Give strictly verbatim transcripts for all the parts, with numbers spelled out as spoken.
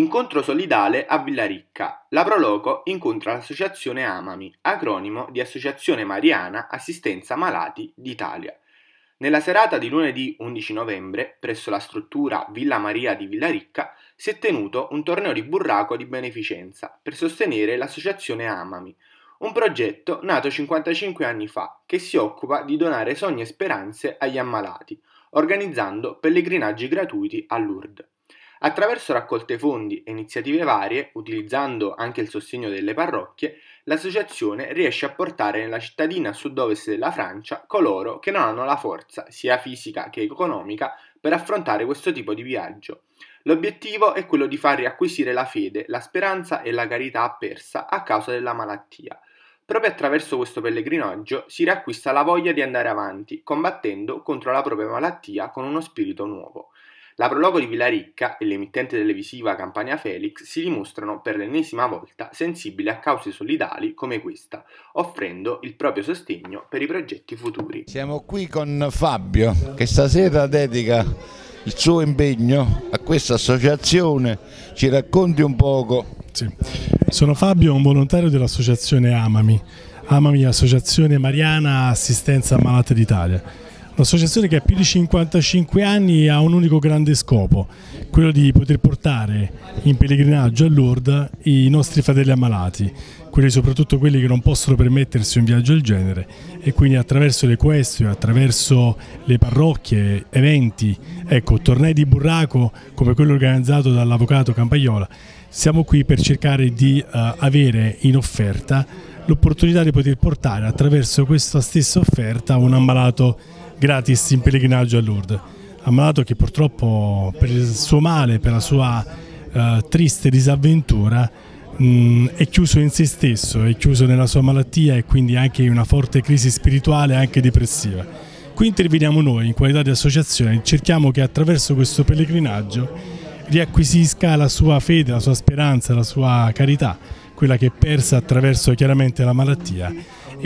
Incontro solidale a Villaricca. La Proloco incontra l'associazione Amami, acronimo di Associazione Mariana Assistenza Malati d'Italia. Nella serata di lunedì undici novembre, presso la struttura Villa Maria di Villaricca, si è tenuto un torneo di burraco di beneficenza per sostenere l'associazione Amami, un progetto nato cinquantacinque anni fa che si occupa di donare sogni e speranze agli ammalati, organizzando pellegrinaggi gratuiti a Lourdes. Attraverso raccolte fondi e iniziative varie, utilizzando anche il sostegno delle parrocchie, l'associazione riesce a portare nella cittadina a sud-ovest della Francia coloro che non hanno la forza, sia fisica che economica, per affrontare questo tipo di viaggio. L'obiettivo è quello di far riacquisire la fede, la speranza e la carità persa a causa della malattia. Proprio attraverso questo pellegrinaggio si riacquista la voglia di andare avanti, combattendo contro la propria malattia con uno spirito nuovo. La Proloco di Villaricca e l'emittente televisiva Campania Felix si dimostrano per l'ennesima volta sensibili a cause solidali come questa, offrendo il proprio sostegno per i progetti futuri. Siamo qui con Fabio che stasera dedica il suo impegno a questa associazione. Ci racconti un poco? Sì. Sono Fabio, un volontario dell'associazione Amami, Amami Associazione Mariana Assistenza Malati d'Italia. Un'associazione che ha più di cinquantacinque anni e ha un unico grande scopo, quello di poter portare in pellegrinaggio a Lourdes i nostri fratelli ammalati, quelli soprattutto quelli che non possono permettersi un viaggio del genere, e quindi attraverso le questio, attraverso le parrocchie, eventi, ecco, tornei di burraco come quello organizzato dall'avvocato Campaiola, siamo qui per cercare di uh, avere in offerta l'opportunità di poter portare attraverso questa stessa offerta un ammalato gratis in pellegrinaggio a Lourdes, ammalato che purtroppo per il suo male, per la sua uh, triste disavventura mh, è chiuso in se stesso, è chiuso nella sua malattia e quindi anche in una forte crisi spirituale e anche depressiva. Qui interveniamo noi in qualità di associazione, cerchiamo che attraverso questo pellegrinaggio riacquisisca la sua fede, la sua speranza, la sua carità, quella che è persa attraverso chiaramente la malattia,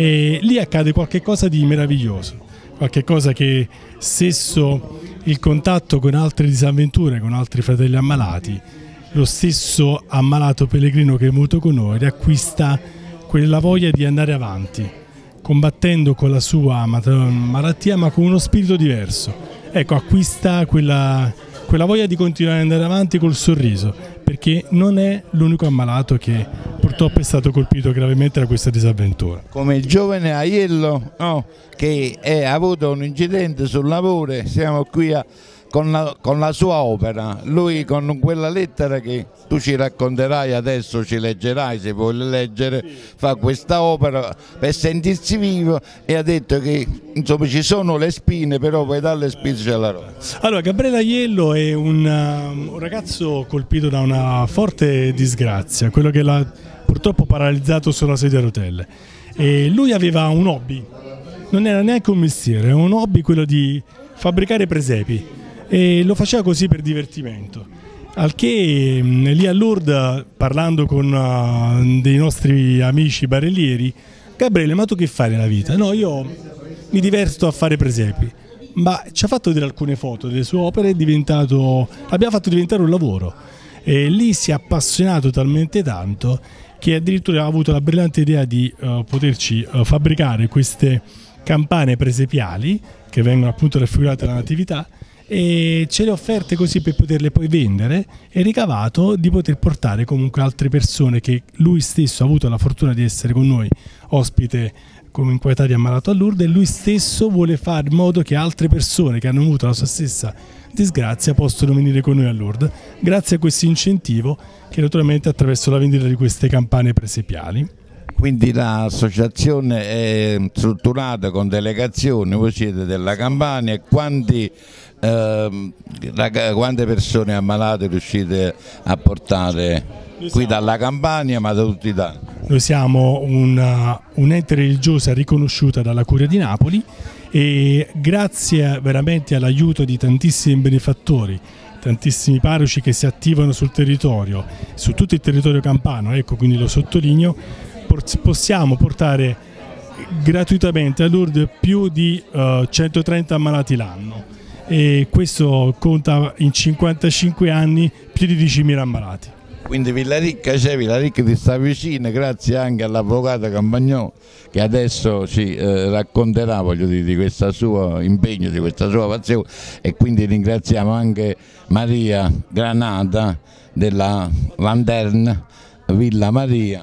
e lì accade qualcosa di meraviglioso. Qualche cosa che, stesso il contatto con altre disavventure, con altri fratelli ammalati, lo stesso ammalato pellegrino che è venuto con noi riacquista quella voglia di andare avanti, combattendo con la sua malattia ma con uno spirito diverso. Ecco, acquista quella, quella voglia di continuare ad andare avanti col sorriso, perché non è l'unico ammalato che purtroppo è stato colpito gravemente da questa disavventura. Come il giovane Aiello, no, che ha avuto un incidente sul lavoro, siamo qui a, con, la, con la sua opera, lui con quella lettera che tu ci racconterai adesso, ci leggerai se vuoi leggere, fa questa opera per sentirsi vivo e ha detto che insomma ci sono le spine, però poi dalle spine c'è la rosa. Allora, Gabriele Aiello è un, uh, un ragazzo colpito da una forte disgrazia, quello che l'ha purtroppo paralizzato sulla sedia a rotelle, e lui aveva un hobby, non era neanche un mestiere, era un hobby quello di fabbricare presepi e lo faceva così per divertimento, al che mh, lì a Lourdes, parlando con uh, dei nostri amici barellieri: Gabriele, ma tu che fai nella vita? No, io mi diverto a fare presepi. Ma ci ha fatto vedere alcune foto delle sue opere, è diventato, l'abbiamo fatto diventare un lavoro, e lì si è appassionato talmente tanto che addirittura ha avuto la brillante idea di uh, poterci uh, fabbricare queste campane presepiali che vengono appunto raffigurate nella Natività, e ce le ha offerte così per poterle poi vendere, e ricavato di poter portare comunque altre persone, che lui stesso ha avuto la fortuna di essere con noi ospite come in qualità di ammalato a Lourdes, e lui stesso vuole fare in modo che altre persone che hanno avuto la sua stessa disgrazia possano venire con noi a Lourdes, grazie a questo incentivo che naturalmente attraverso la vendita di queste campane presepiali. Quindi l'associazione è strutturata con delegazioni, voi siete della Campania, quanti, eh, quante persone ammalate riuscite a portare qui dalla Campania ma da tutta Italia? Noi siamo una, un'ente religiosa riconosciuta dalla Curia di Napoli, e grazie veramente all'aiuto di tantissimi benefattori, tantissimi parroci che si attivano sul territorio, su tutto il territorio campano, ecco, quindi lo sottolineo, possiamo portare gratuitamente a Lourdes più di uh, centotrenta ammalati l'anno, e questo conta in cinquantacinque anni più di diecimila ammalati. Quindi Villaricca c'è, Villaricca ti sta vicino, grazie anche all'avvocato Campagnolo che adesso ci eh, racconterà, voglio dire, di questo suo impegno, di questa sua passione, e quindi ringraziamo anche Maria Granata della Lanterna Villa Maria.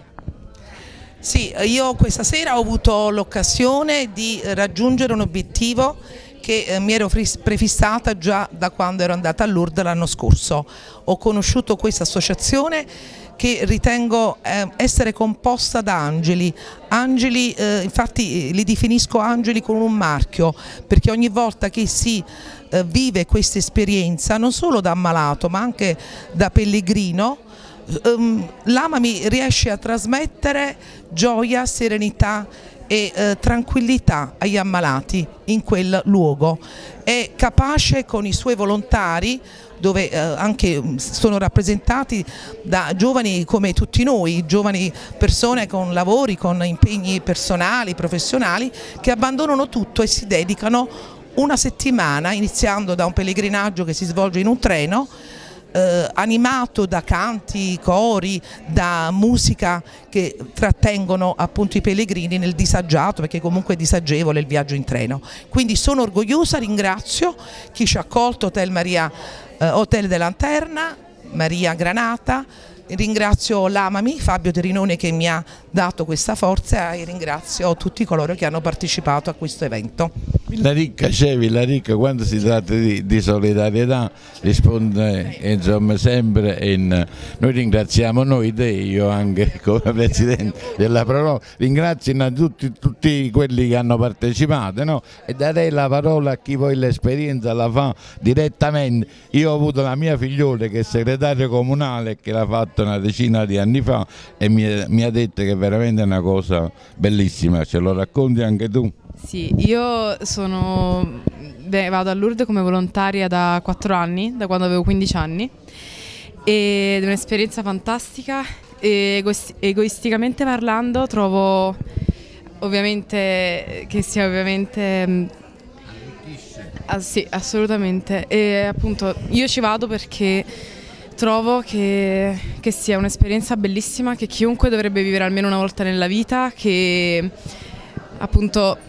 Sì, io questa sera ho avuto l'occasione di raggiungere un obiettivo che eh, mi ero prefissata già da quando ero andata a Lourdes l'anno scorso. Ho conosciuto questa associazione che ritengo eh, essere composta da angeli, angeli eh, infatti li definisco angeli con un marchio, perché ogni volta che si eh, vive questa esperienza, non solo da ammalato ma anche da pellegrino, um, l'Amami riesce a trasmettere gioia, serenità e eh, tranquillità agli ammalati in quel luogo. È capace con i suoi volontari, dove eh, anche sono rappresentati da giovani come tutti noi, giovani persone con lavori, con impegni personali, professionali, che abbandonano tutto e si dedicano una settimana, iniziando da un pellegrinaggio che si svolge in un treno, Eh, animato da canti, cori, da musica che trattengono appunto i pellegrini nel disagiato, perché comunque è disagevole il viaggio in treno. Quindi sono orgogliosa, ringrazio chi ci ha accolto, Hotel Maria, eh, Hotel de Lanterna, Maria Granata, ringrazio l'Amami, Fabio Terinone, che mi ha dato questa forza, e ringrazio tutti coloro che hanno partecipato a questo evento. Villaricca c'è, Villaricca quando si tratta di, di solidarietà risponde insomma sempre in, noi ringraziamo noi te, io anche come Presidente della Proloco, ringrazio innanzitutto tutti quelli che hanno partecipato, no? E darei la parola a chi poi l'esperienza la fa direttamente. Io ho avuto la mia figliuola che è segretario comunale, che l'ha fatto una decina di anni fa e mi, mi ha detto che è veramente una cosa bellissima. Ce lo racconti anche tu? Sì, io sono, beh, vado a Lourdes come volontaria da quattro anni, da quando avevo quindici anni, ed è un'esperienza fantastica e egoist egoisticamente parlando trovo ovviamente che sia ovviamente ah, sì, assolutamente, e appunto io ci vado perché trovo che, che sia un'esperienza bellissima, che chiunque dovrebbe vivere almeno una volta nella vita, che appunto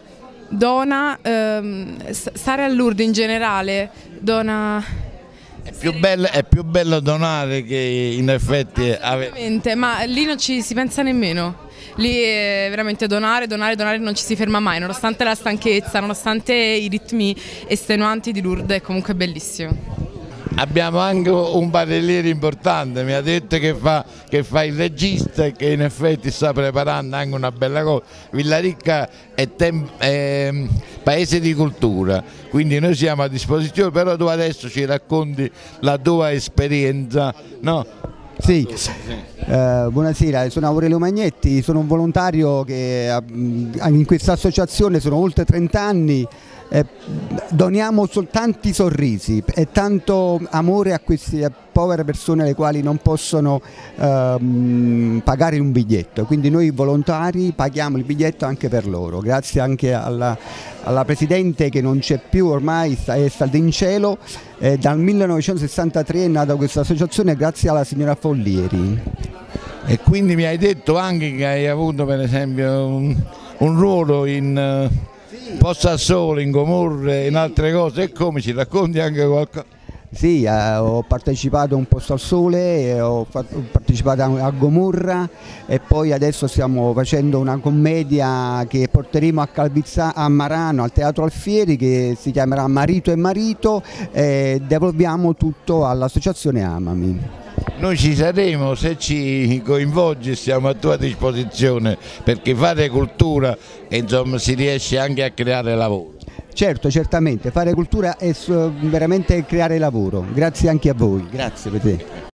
dona, ehm, stare a Lourdes in generale dona. È più, bello, è più bello donare che in effetti ovviamente, ma lì non ci si pensa nemmeno. Lì è veramente donare, donare, donare, non ci si ferma mai, nonostante la stanchezza, nonostante i ritmi estenuanti di Lourdes, è comunque bellissimo. Abbiamo anche un barelliere importante, mi ha detto che fa, che fa il regista e che in effetti sta preparando anche una bella cosa. Villaricca è, è paese di cultura, quindi noi siamo a disposizione, però tu adesso ci racconti la tua esperienza, no? Sì, eh, buonasera, sono Aurelio Magnetti, sono un volontario che in questa associazione sono oltre trenta anni. Eh, doniamo soltanto sorrisi e tanto amore a queste povere persone le quali non possono ehm, pagare un biglietto, quindi noi volontari paghiamo il biglietto anche per loro, grazie anche alla, alla Presidente che non c'è più ormai, sta, è stata in cielo, eh, dal millenovecentosessantatré è nata questa associazione grazie alla signora Follieri. E quindi mi hai detto anche che hai avuto per esempio un, un ruolo in... Uh... Posta al Sole, in Gomorra e in altre cose, e come ci racconti anche qualcosa? Sì, eh, ho partecipato a un Posto al Sole, ho, fatto, ho partecipato a, a Gomorra e poi adesso stiamo facendo una commedia che porteremo a Calvizzano, a Marano, al Teatro Alfieri, che si chiamerà Marito e Marito, e devolviamo tutto all'associazione Amami. Noi ci saremo, se ci coinvolgi siamo a tua disposizione, perché fare cultura insomma si riesce anche a creare lavoro. Certo, certamente, fare cultura è veramente creare lavoro, grazie anche a voi, grazie per te.